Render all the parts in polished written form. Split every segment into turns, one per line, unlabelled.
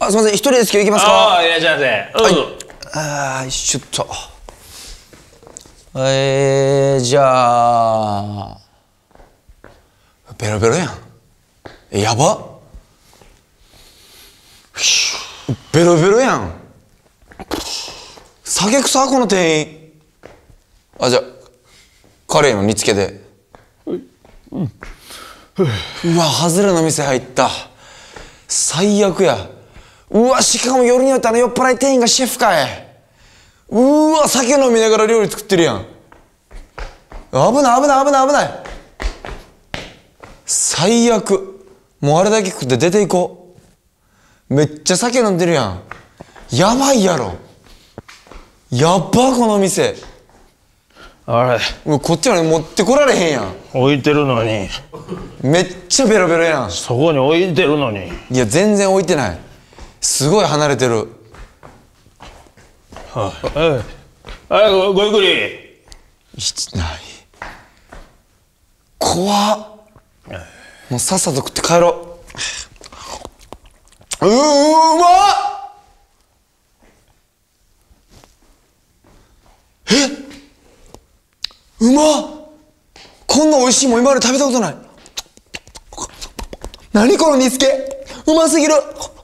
あ、すみません、一人ですけど行きますか？
ああ、いらっしゃいませ。どうぞ。
ちょっと。じゃあ。ベロベロやん。やば。ベロベロやん。酒臭この店員。あ、じゃあカレーの煮付けで。うわ、外れの店入った。最悪や。うわ、しかも夜によって酔っ払い店員がシェフかい。うわ、酒飲みながら料理作ってるやん。危ない危ない危ない危ない。最悪。もうあれだけ食って出ていこう。めっちゃ酒飲んでるやん。やばいやろ。やっば、この店。
あれ、
もうこっちまで持ってこられへんやん。
置いてるのに。
めっちゃベロベロやん。
そこに置いてるのに。
いや、全然置いてない。すごい離れてる。
はい、ごゆっくり。
ない。怖っ。もうさっさと食って帰ろう。うまっ。うまっ。こんな美味しいもん今まで食べたことない。何この煮付け、うますぎる。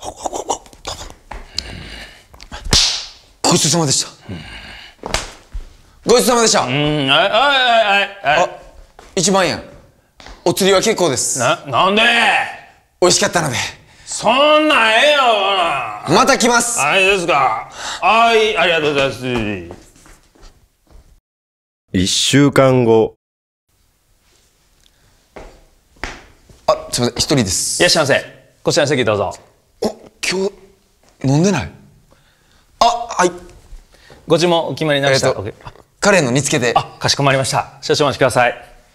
ごちそうさまでした。ごちそうさまでした。あ、1万円。お釣りは結構です。
なんで？
美味しかったので。
そんなんええよ。
また来ます。
あれですか。はい、ありがとうございます。
1週間後。
あ、すみません、一人です。
いらっしゃいませ。こちらの席どうぞ。
お、今日飲んでない？あ、はい。
ご注文お決まりになりました。
カレーの煮付けで。
あ、かしこまりました。少々お待ちください。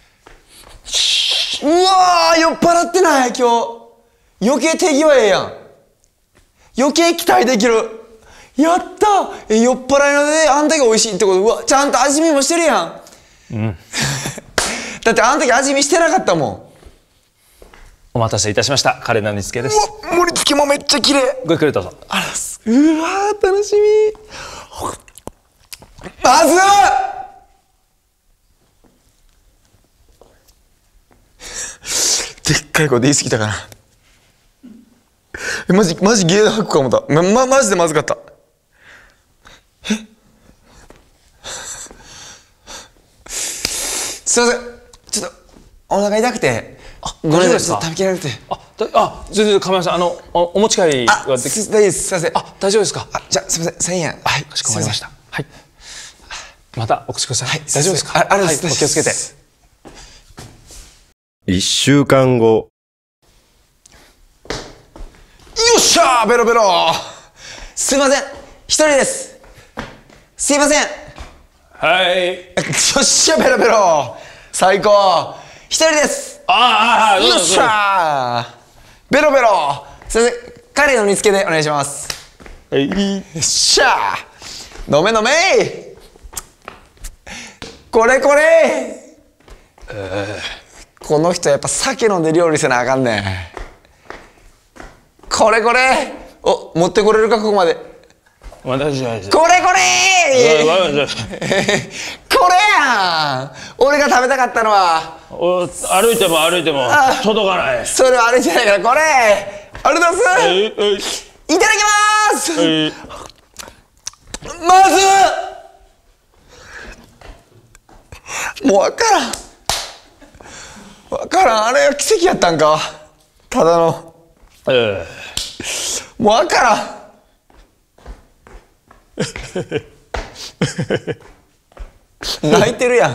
うわー、酔っ払ってない今日。余計手際ええやん。余計期待できる。やった。酔っ払いのであんだけ美味しいってこと。うわ、ちゃんと味見もしてるやん。うん。だってあん時味見してなかったもん。
お待たせいたしました。カレーの煮付けです。
うわ、盛り付けもめっちゃ綺麗。
ごゆっくりどうぞ。
あらす。うわー、楽しみ。まずっ。でっかい声で言い過ぎたかな。マジゲー吐くかもだ。マジでまずかった。すいません、ちょっとお腹痛くて。ごめんなさい、食べきられて。
全然構いません。お持ち帰りはでき。
大丈夫です。すいません。
大丈夫ですか。
じゃあすみません、1000円。
はい、かしこまりました。はい。またお越しください。
はい、
大丈夫ですか。
ありがとうございます。
お気をつけて。
1週間後。
よっしゃー、ベロベロ。すいません、一人です。すいません。
はい。
よっしゃ、ベロベロ。最高。一人です。よっしゃー、ベロベロ。すいません、カレーの煮付けでお願いします。
はい。
よっしゃー。飲め飲め。これこれ。この人やっぱ酒飲んで料理せなあかんねん。これこれ。お、持ってこれるか、ここまで。
私は
これこれ。これやん。俺が食べたかったのは。
歩いても届かない。
それは歩いてないから、これ。ありがとうございます。いただきます。まずもう分からん。あれが奇跡やったんか、ただの。もう分からん。泣いてるやん。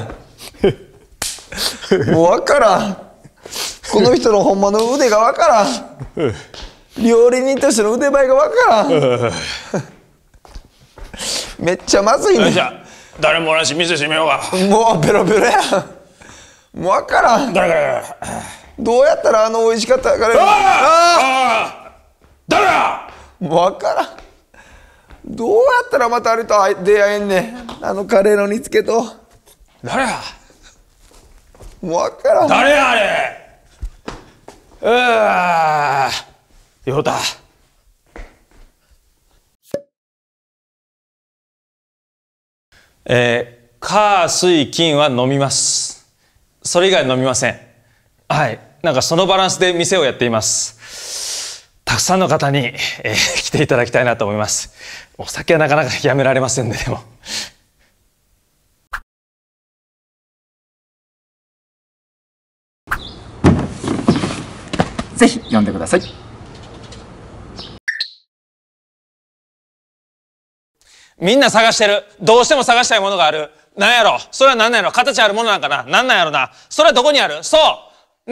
もう分からん。この人のほんまの腕が分からん。料理人としての腕前が分からん。めっちゃまずいね。
じゃあ誰もおらんし店閉めようが。
もうベロベロやん。もう分からん。どうやったら美味しかったから。
誰だ。
もう分からん。どうやったらまたあれと出会えんねん。カレーの煮付けと。
誰や。
もう分からん。
誰やあれ。ようた。 火、水、金は飲みます。それ以外飲みません。はい。なんかそのバランスで店をやっています。たくさんの方に、来ていただきたいなと思います。お酒はなかなかやめられませんね、でも。
ぜひ読んでください。
みんな探してる。どうしても探したいものがある。なんやろ。それは何なんやろ。形あるものなんかな。なんなんやろな。それはどこにある。そう。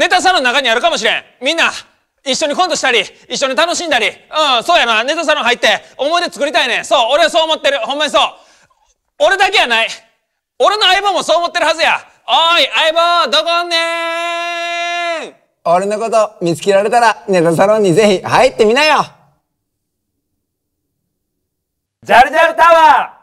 ネタサロンの中にあるかもしれん。みんな、一緒にコントしたり、一緒に楽しんだり。そうやな。ネタサロン入って、思い出作りたいねん。そう。俺はそう思ってる。ほんまにそう。俺だけやない。俺の相棒もそう思ってるはずや。おい、相棒、どこおんねーん。
俺のこと見つけられたらネタサロンにぜひ入ってみなよ。
ジャルジャルタワー